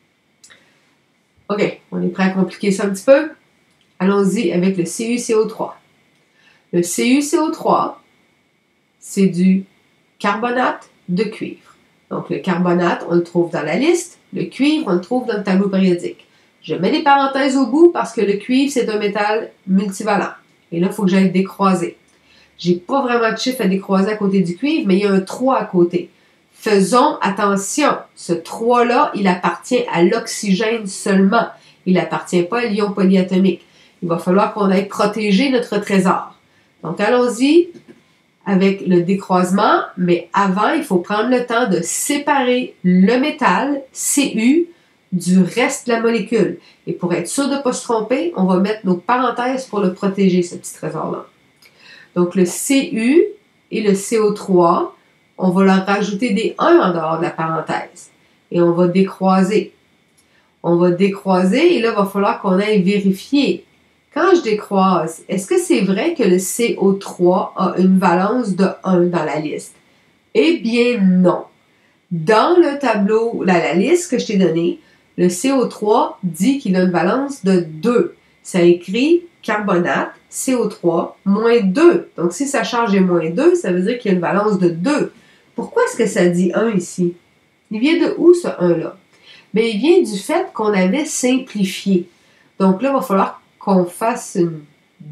OK, on est prêt à compliquer ça un petit peu? Allons-y avec le CuCO3. Le CuCO3, c'est du carbonate de cuivre. Donc, le carbonate, on le trouve dans la liste. Le cuivre, on le trouve dans le tableau périodique. Je mets des parenthèses au bout parce que le cuivre, c'est un métal multivalent. Et là, il faut que j'aille décroiser. J'ai pas vraiment de chiffre à décroiser à côté du cuivre, mais il y a un 3 à côté. Faisons attention. Ce 3-là, il appartient à l'oxygène seulement. Il n'appartient pas à l'ion polyatomique. Il va falloir qu'on aille protéger notre trésor. Donc, allons-y avec le décroisement, mais avant, il faut prendre le temps de séparer le métal, Cu, du reste de la molécule. Et pour être sûr de ne pas se tromper, on va mettre nos parenthèses pour le protéger, ce petit trésor-là. Donc, le Cu et le CO3, on va leur rajouter des 1 en dehors de la parenthèse. Et on va décroiser. On va décroiser et là, il va falloir qu'on aille vérifier. Quand je décroise, est-ce que c'est vrai que le CO3 a une valence de 1 dans la liste? Eh bien, non. Dans le tableau, la liste que je t'ai donnée, le CO3 dit qu'il a une valence de 2. Ça écrit carbonate, CO3, moins 2. Donc, si sa charge est moins 2, ça veut dire qu'il y a une valence de 2. Pourquoi est-ce que ça dit 1 ici? Il vient de où, ce 1-là? Bien, il vient du fait qu'on avait simplifié. Donc là, il va falloir qu'on fasse une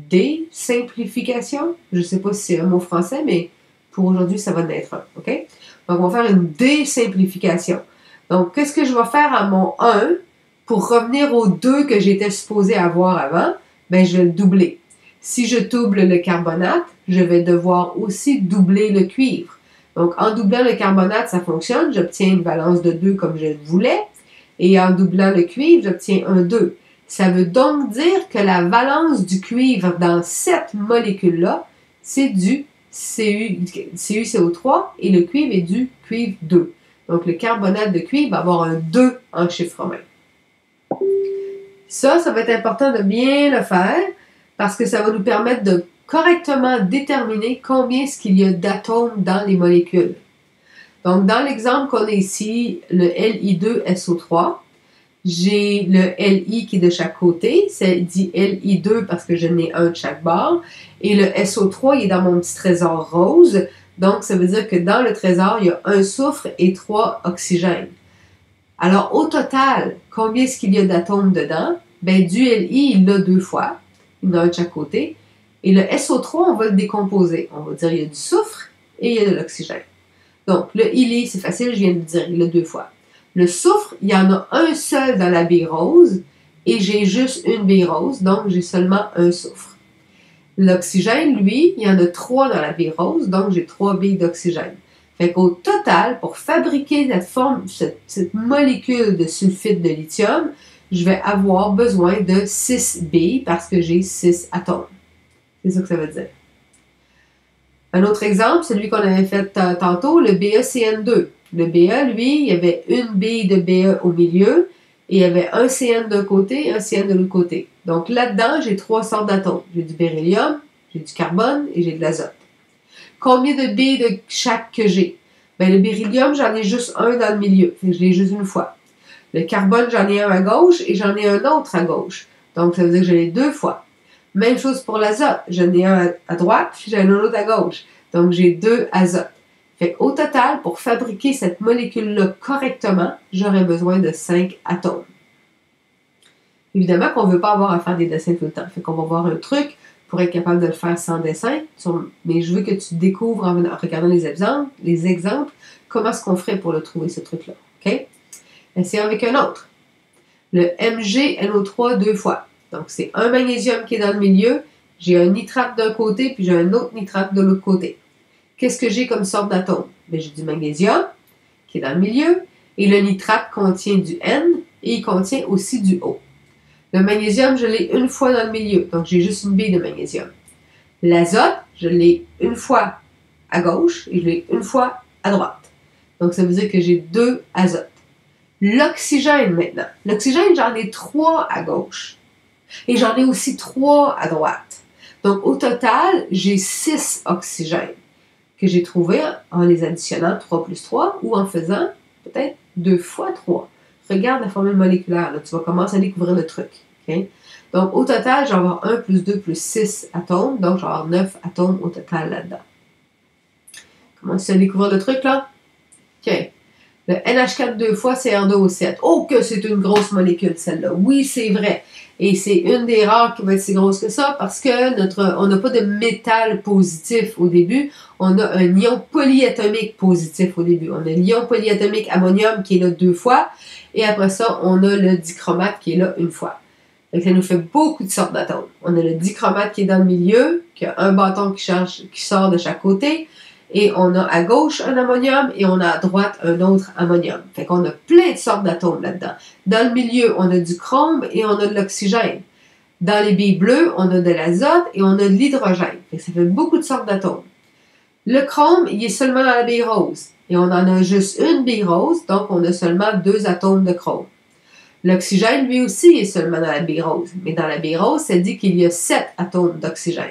désimplification. Je ne sais pas si c'est un mot français, mais pour aujourd'hui, ça va en être un. OK? Donc, on va faire une désimplification. Donc, qu'est-ce que je vais faire à mon 1 pour revenir au 2 que j'étais supposé avoir avant? Bien, je vais le doubler. Si je double le carbonate, je vais devoir aussi doubler le cuivre. Donc, en doublant le carbonate, ça fonctionne. J'obtiens une valence de 2 comme je le voulais. Et en doublant le cuivre, j'obtiens un 2. Ça veut donc dire que la valence du cuivre dans cette molécule-là, c'est du CuCO3 et le cuivre est du cuivre 2. Donc, le carbonate de cuivre va avoir un 2 en chiffre romain. Ça va être important de bien le faire parce que ça va nous permettre de correctement déterminer combien est-ce qu'il y a d'atomes dans les molécules. Donc, dans l'exemple qu'on a ici, le Li2SO3, j'ai le Li qui est de chaque côté, c'est dit Li2 parce que je n'ai un de chaque bord, et le SO3 il est dans mon petit trésor rose, donc ça veut dire que dans le trésor, il y a un soufre et 3 oxygènes. Alors, au total, combien est-ce qu'il y a d'atomes dedans? Ben, du Li, il l'a 2 fois, il en a un de chaque côté, et le SO3, on va le décomposer. On va dire il y a du soufre et il y a de l'oxygène. Donc, le Li, c'est facile, je viens de le dire, il l'a 2 fois. Le soufre, il y en a un seul dans la baie rose et j'ai juste une baie rose, donc j'ai seulement un soufre. L'oxygène, lui, il y en a 3 dans la baie rose, donc j'ai 3 billes d'oxygène. Fait qu'au total, pour fabriquer cette molécule de sulfite de lithium, je vais avoir besoin de 6 billes parce que j'ai 6 atomes. C'est ça que ça veut dire. Un autre exemple, celui qu'on avait fait tantôt, le BeCN2. Le Be, lui, il y avait une bille de Be au milieu et il y avait un Cn d'un côté et un Cn de l'autre côté. Donc là-dedans, j'ai 3 sortes d'atomes. J'ai du beryllium, j'ai du carbone et j'ai de l'azote. Combien de billes de chaque que j'ai? Bien, le beryllium, j'en ai juste un dans le milieu. Je l'ai juste une fois. Le carbone, j'en ai un à gauche et j'en ai un autre à gauche. Donc, ça veut dire que je l'ai 2 fois. Même chose pour l'azote. J'en ai un à droite puis j'en ai un autre à gauche. Donc, j'ai 2 azotes. Fait qu'au total, pour fabriquer cette molécule-là correctement, j'aurais besoin de 5 atomes. Évidemment qu'on ne veut pas avoir à faire des dessins tout le temps. Fait qu'on va voir un truc pour être capable de le faire sans dessin. Mais je veux que tu découvres en regardant les exemples comment est-ce qu'on ferait pour le trouver, ce truc-là. OK? Essayons avec un autre. Le MgNO3 2 fois. Donc, c'est un magnésium qui est dans le milieu. J'ai un nitrate d'un côté, puis j'ai un autre nitrate de l'autre côté. Qu'est-ce que j'ai comme sorte d'atome? Bien, j'ai du magnésium, qui est dans le milieu, et le nitrate contient du N, et il contient aussi du O. Le magnésium, je l'ai une fois dans le milieu, donc j'ai juste une bille de magnésium. L'azote, je l'ai une fois à gauche, et je l'ai une fois à droite. Donc, ça veut dire que j'ai 2 azotes. L'oxygène, maintenant. L'oxygène, j'en ai 3 à gauche. Et j'en ai aussi 3 à droite. Donc, au total, j'ai 6 oxygènes que j'ai trouvés en les additionnant 3 plus 3 ou en faisant peut-être 2 fois 3. Regarde la formule moléculaire, là, tu vas commencer à découvrir le truc. Okay? Donc, au total, je vais avoir 1 plus 2 plus 6 atomes. Donc, je vais avoir 9 atomes au total là-dedans. Commence à découvrir le truc, là? OK. Le NH4 2 fois CR2O7. Oh, que c'est une grosse molécule, celle-là. Oui, c'est vrai. Et c'est une des rares qui va être si grosse que ça parce que on n'a pas de métal positif au début. On a un ion polyatomique positif au début. On a l'ion polyatomique ammonium qui est là 2 fois. Et après ça, on a le dichromate qui est là 1 fois. Donc, ça nous fait beaucoup de sortes d'atomes. On a le dichromate qui est dans le milieu, qui a un bâton qui sort de chaque côté. Et on a à gauche un ammonium et on a à droite un autre ammonium. Fait qu'on a plein de sortes d'atomes là-dedans. Dans le milieu, on a du chrome et on a de l'oxygène. Dans les billes bleues, on a de l'azote et on a de l'hydrogène. Ça fait beaucoup de sortes d'atomes. Le chrome, il est seulement dans la bille rose. Et on en a juste une bille rose, donc on a seulement 2 atomes de chrome. L'oxygène, lui aussi, est seulement dans la bille rose. Mais dans la bille rose, ça dit qu'il y a 7 atomes d'oxygène.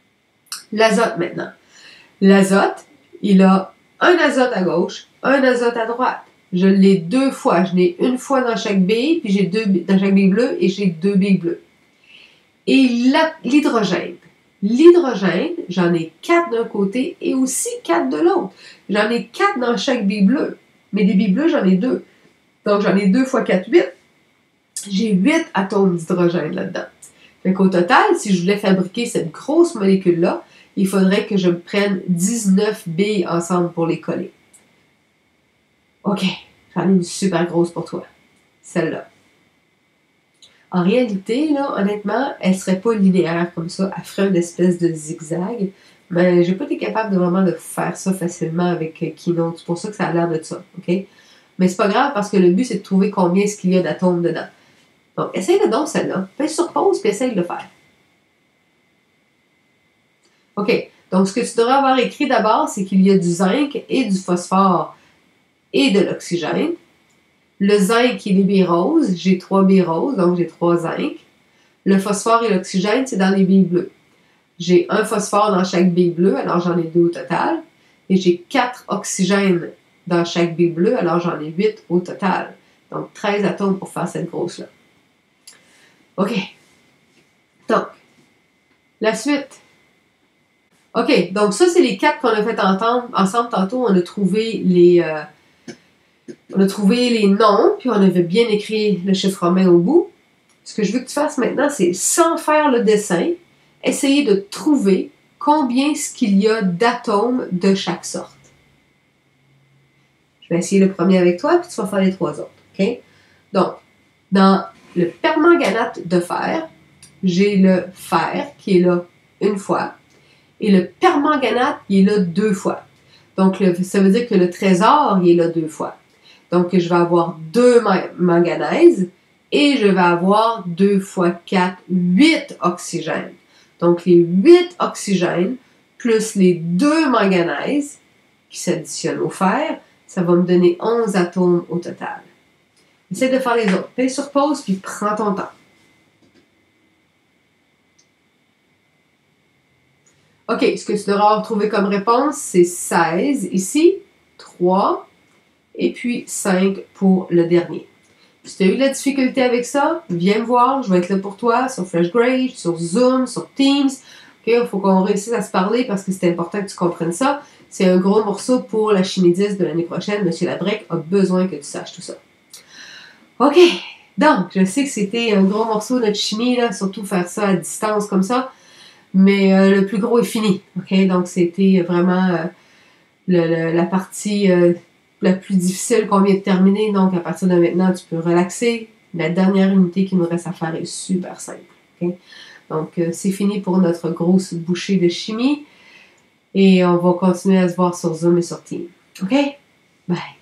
L'azote maintenant. L'azote, il a un azote à gauche, un azote à droite. Je l'ai 2 fois. Je l'ai une fois dans chaque bille, puis j'ai 2 dans chaque bille bleue et j'ai 2 billes bleues. Et l'hydrogène. L'hydrogène, j'en ai 4 d'un côté et aussi 4 de l'autre. J'en ai 4 dans chaque bille bleue. Mais des billes bleues, j'en ai 2. Donc, j'en ai 2 fois 4, 8. J'ai 8 atomes d'hydrogène là-dedans. Fait qu'au total, si je voulais fabriquer cette grosse molécule-là, il faudrait que je prenne 19 billes ensemble pour les coller. OK, j'en ai une super grosse pour toi. Celle-là. En réalité, là, honnêtement, elle ne serait pas linéaire comme ça. Elle ferait une espèce de zigzag. Mais j'ai pas été capable vraiment de faire ça facilement avec Keynote. C'est pour ça que ça a l'air de ça. OK? Mais c'est pas grave parce que le but, c'est de trouver combien est-ce qu'il y a d'atomes dedans. Donc, essaye-le donc celle-là. Fais sur pause puis essaye de le faire. OK. Donc, ce que tu devrais avoir écrit d'abord, c'est qu'il y a du zinc et du phosphore et de l'oxygène. Le zinc, il est billes roses. J'ai 3 billes roses, donc j'ai 3 zinc. Le phosphore et l'oxygène, c'est dans les billes bleues. J'ai un phosphore dans chaque bille bleue, alors j'en ai 2 au total. Et j'ai 4 oxygènes dans chaque bille bleue, alors j'en ai 8 au total. Donc, 13 atomes pour faire cette grosse-là. OK. Donc, la suite. OK, donc ça, c'est les 4 qu'on a fait ensemble tantôt. On a trouvé les noms, puis on avait bien écrit le chiffre romain au bout. Ce que je veux que tu fasses maintenant, c'est sans faire le dessin, essayer de trouver combien est-ce qu'il y a d'atomes de chaque sorte. Je vais essayer le premier avec toi, puis tu vas faire les 3 autres. OK? Donc, dans le permanganate de fer, j'ai le fer qui est là 1 fois, et le permanganate, il est là 2 fois. Donc, ça veut dire que le trésor, il est là 2 fois. Donc, je vais avoir 2 manganèses et je vais avoir 2 fois 4, 8 oxygènes. Donc, les 8 oxygènes plus les 2 manganèses qui s'additionnent au fer, ça va me donner 11 atomes au total. Essaye de faire les autres. Fais sur pause puis prends ton temps. OK, ce que tu devras retrouver comme réponse, c'est 16 ici, 3, et puis 5 pour le dernier. Si tu as eu de la difficulté avec ça, viens me voir, je vais être là pour toi sur FlashGrade, sur Zoom, sur Teams. OK, il faut qu'on réussisse à se parler parce que c'est important que tu comprennes ça. C'est un gros morceau pour la chimie 10 de l'année prochaine. Monsieur Labrec a besoin que tu saches tout ça. OK, donc, je sais que c'était un gros morceau de chimie, là, surtout faire ça à distance comme ça. Mais le plus gros est fini. OK? Donc, c'était vraiment la partie la plus difficile qu'on vient de terminer. Donc, à partir de maintenant, tu peux relaxer. La dernière unité qui nous reste à faire est super simple. Okay? Donc, c'est fini pour notre grosse bouchée de chimie. Et on va continuer à se voir sur Zoom et sur Teams. OK? Bye!